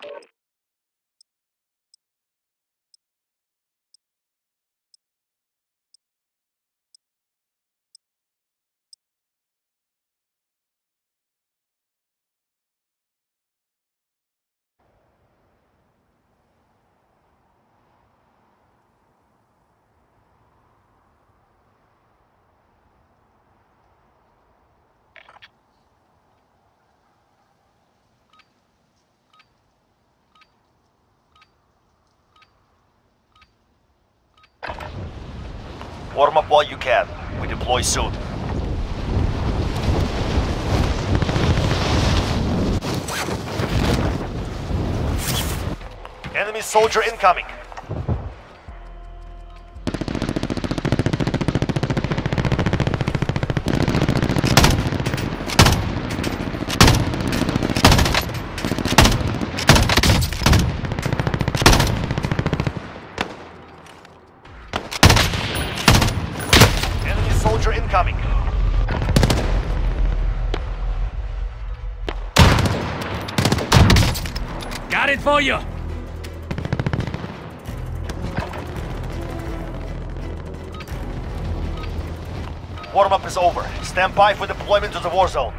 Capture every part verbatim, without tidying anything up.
Warm up while you can. We deploy soon. Enemy soldier incoming. Enemy soldier incoming. Got it for you! Warm-up is over. Stand by for deployment to the war zone.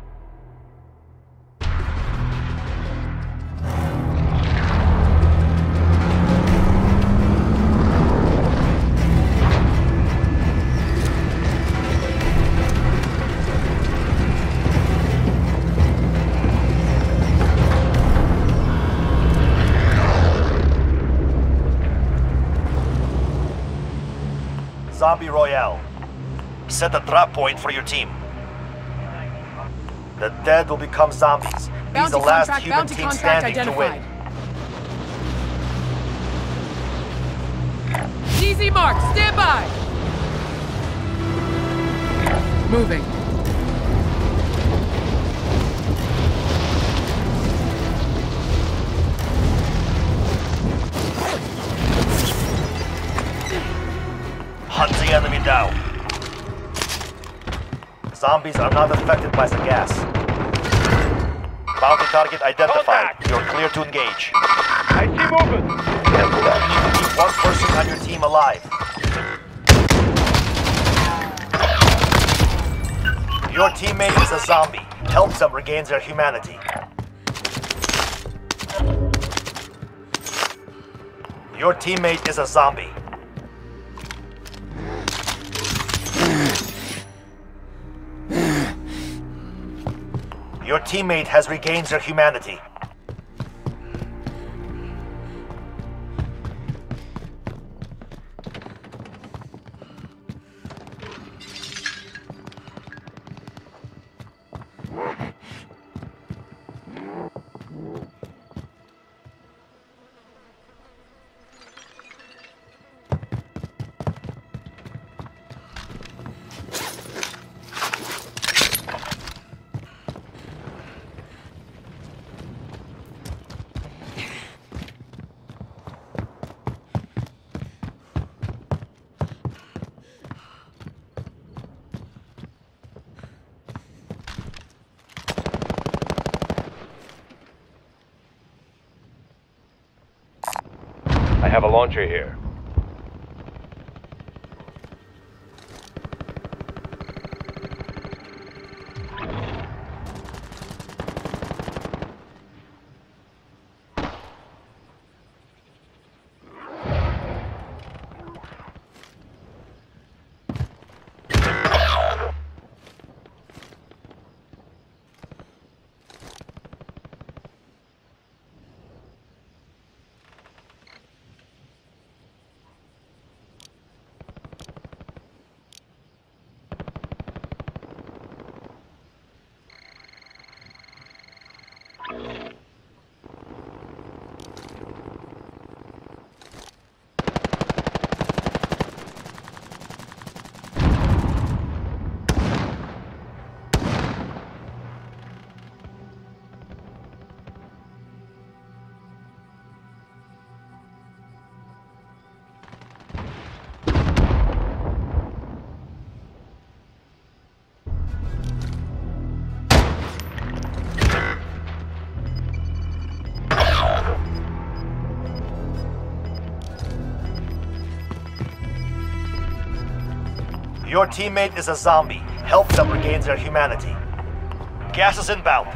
Zombie Royale. Set a drop point for your team. The dead will become zombies. Be Bounty the last contract, human bounty team contract standing to identified. win. D Z mark, stand by! Moving. Hunt the enemy down. Zombies are not affected by the gas. Bounty target identified. Contact. You're clear to engage. I see movement. Keep one person on your team alive. Your teammate is a zombie. Help them regain their humanity. Your teammate is a zombie. Your teammate has regained their humanity. I have a launcher here. Your teammate is a zombie. Help them regain their humanity. Gas is inbound.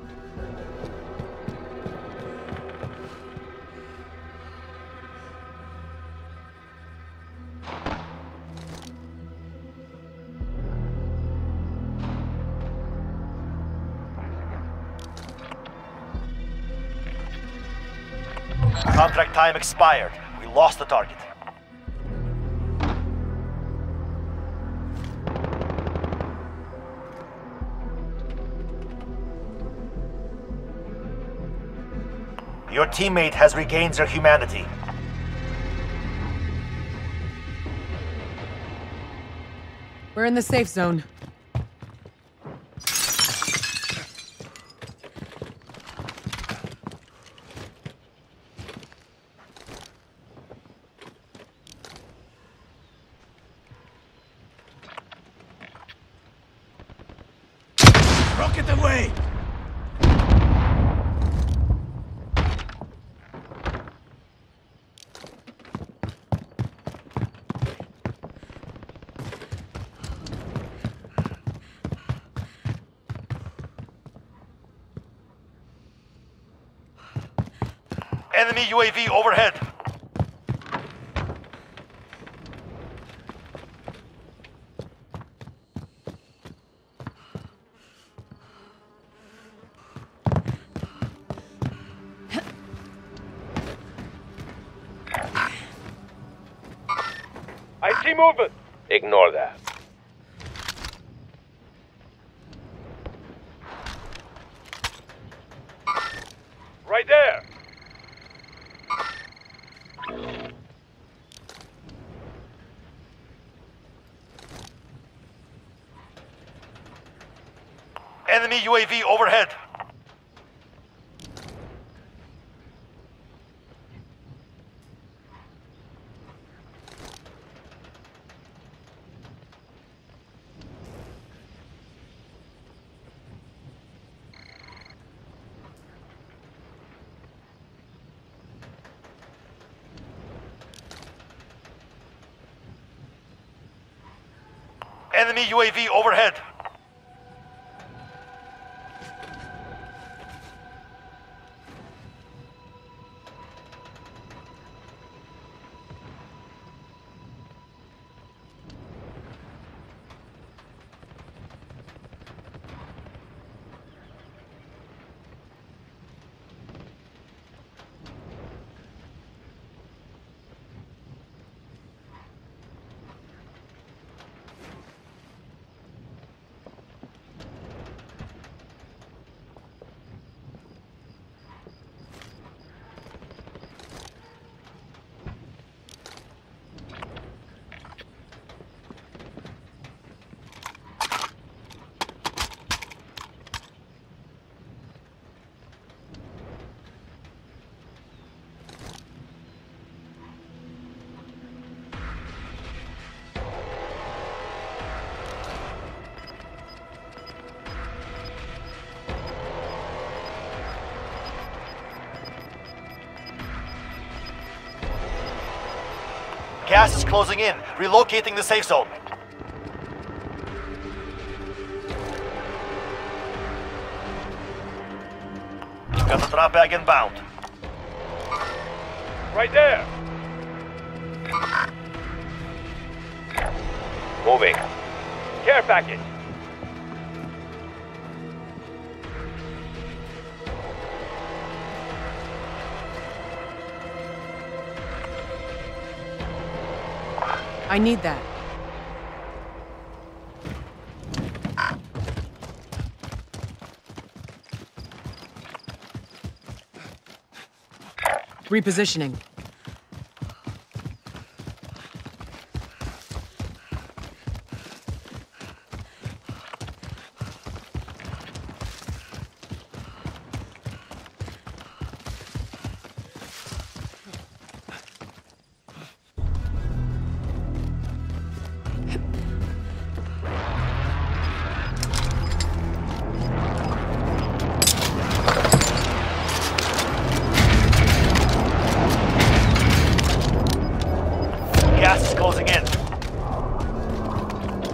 Contract time expired. We lost the target. Your teammate has regained their humanity. We're in the safe zone. Rocket away! Enemy U A V overhead. I see movement. Ignore that. Right there. Enemy U A V overhead. Enemy U A V overhead. Gas is closing in. Relocating the safe zone. Got the drop bag inbound. Right there. Moving. Care package. I need that. Repositioning. Gas is closing in.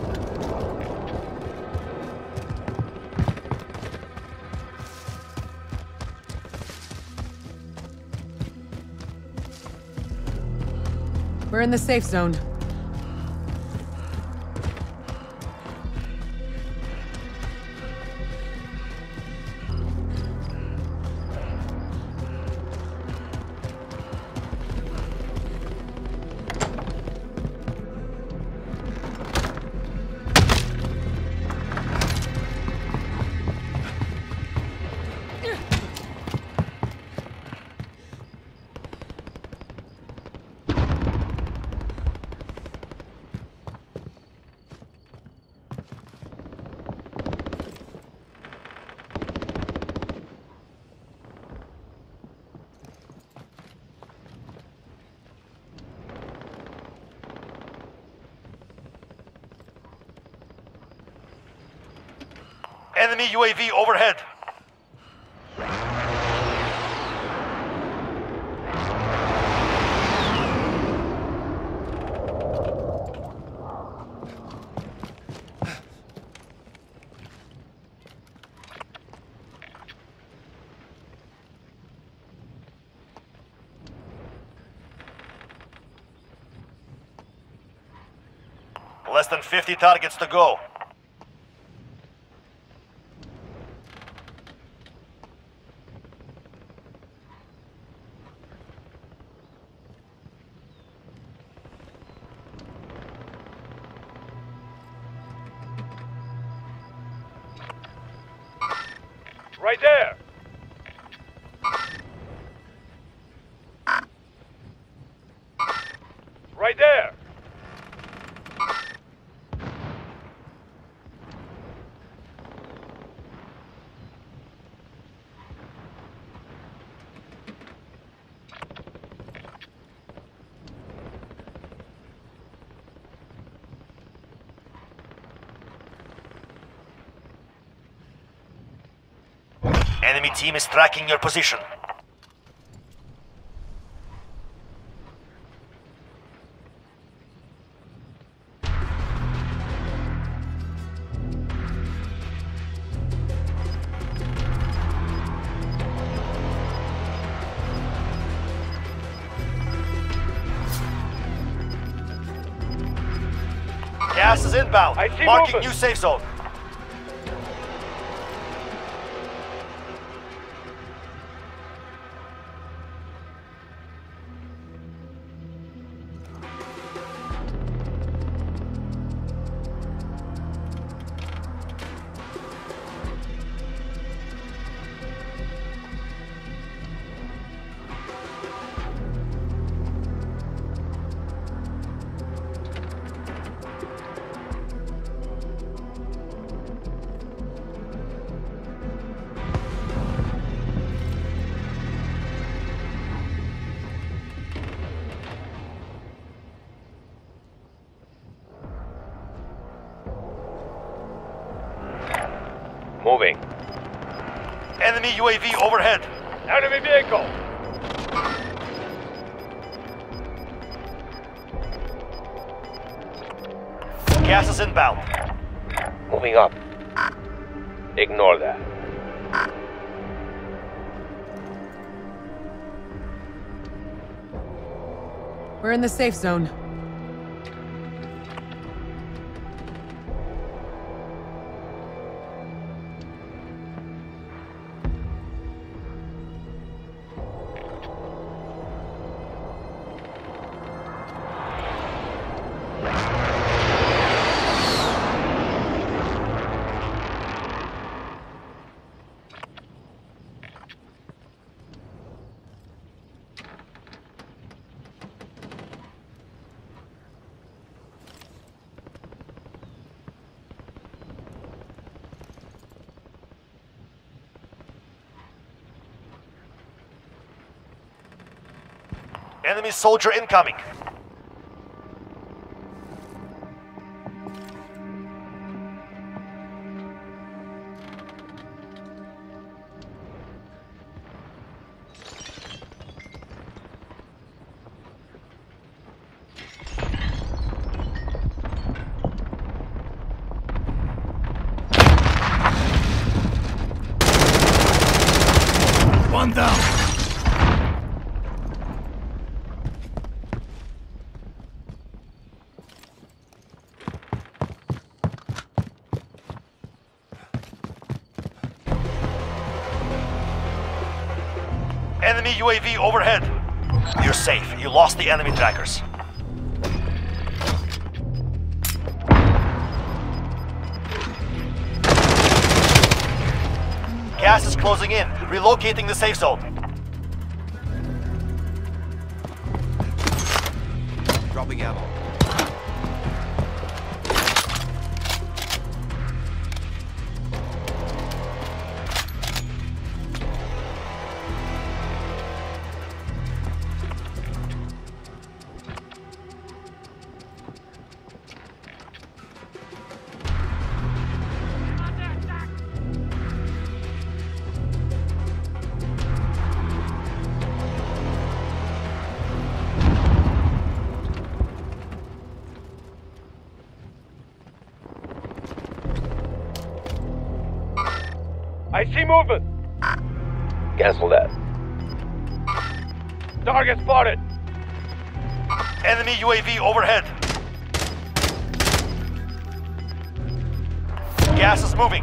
We're in the safe zone. Enemy U A V overhead. Less than fifty targets to go. Right there! Right there! Enemy team is tracking your position. Gas is inbound. I see Marking movement. new safe zone. Moving. Enemy U A V overhead. Enemy vehicle! Gas is inbound. Moving up. Ignore that. We're in the safe zone. Enemy soldier incoming. One down. Enemy U A V overhead. You're safe. You lost the enemy trackers. Gas is closing in. Relocating the safe zone. Dropping ammo. I see movement. Cancel that. Target spotted. Enemy U A V overhead. Gas is moving.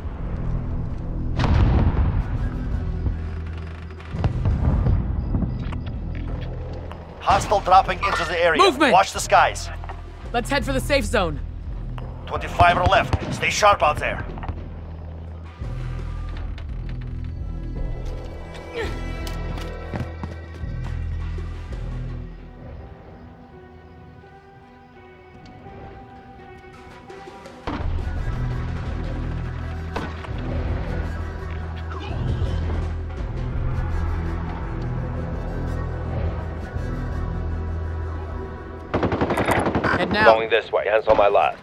Hostile dropping into the area. Movement! Watch the skies. Let's head for the safe zone. twenty-five are left. Stay sharp out there. Head now. Going this way. Hands on my last.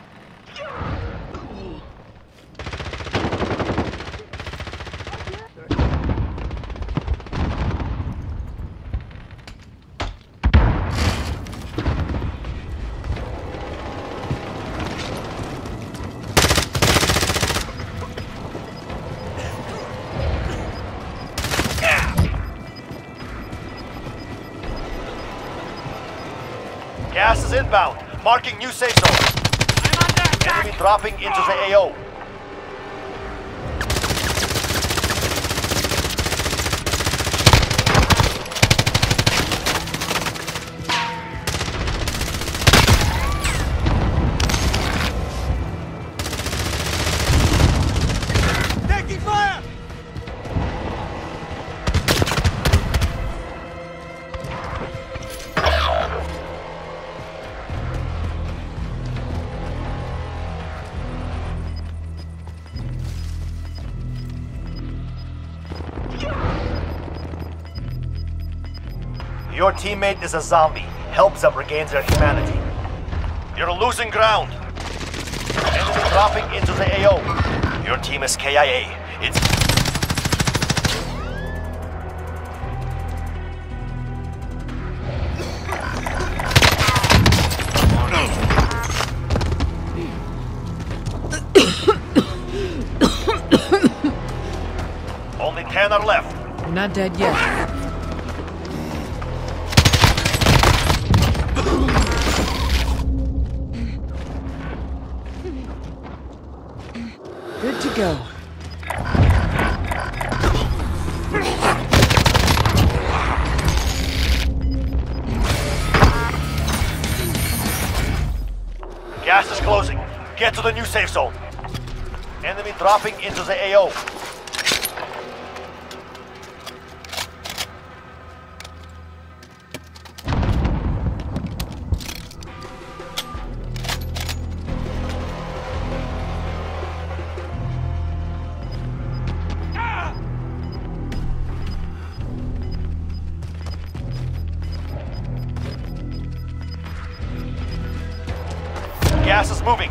Gas is inbound. Marking new safe zone. Enemy dropping into the A O. Taking fire! Your teammate is a zombie. Help them regain their humanity. You're losing ground. Enemy dropping into the A O. Your team is K I A. It's... Only ten are left. You're not dead yet. Good to go. Gas is closing. Get to the new safe zone. Enemy dropping into the A O. Gas is moving.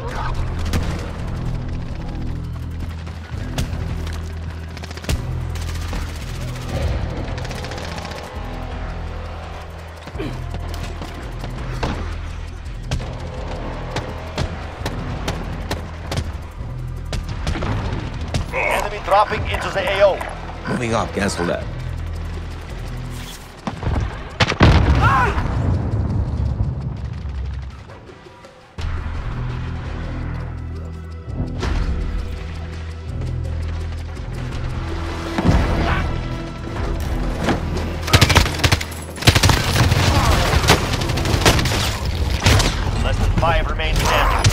Enemy dropping into the A O. Moving up, cancel that. Five remain standing.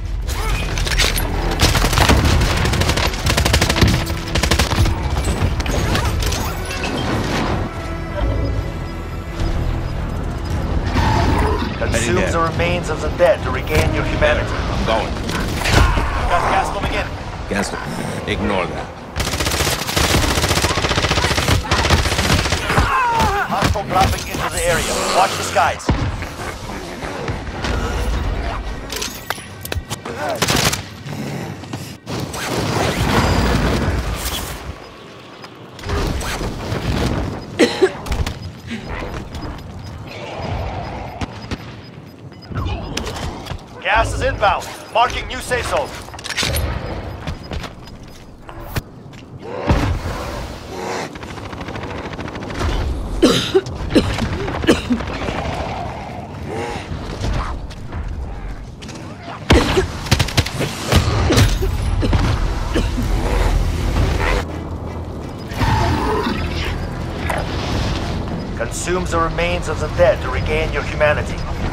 Consume there. the remains of the dead to regain your humanity. I'm going. Got gas moving in. Cancel. Ignore that. Hostile dropping into the area. Watch the skies. Gas is inbound. Marking new safe zone. Consumes the remains of the dead to regain your humanity.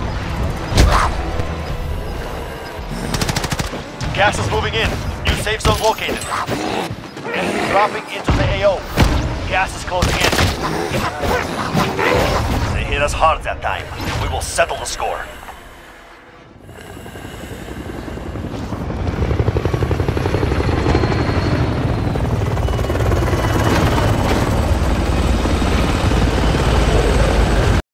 Gas is moving in. New safe zone located. Enemy dropping into the A O. Gas is closing in. They hit us hard that time. We will settle the score.